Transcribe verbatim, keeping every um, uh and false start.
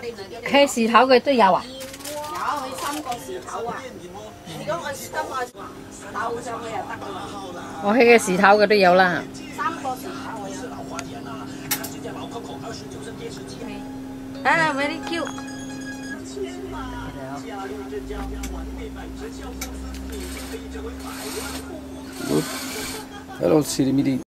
係時頭嘅都有啊？ 有，佢三個時頭啊！如果我今個鬥上去就得噶啦。 我起嘅時頭嘅都有啦。 三個時頭我有。啊 ，very cute。 Hello, Siri Midi.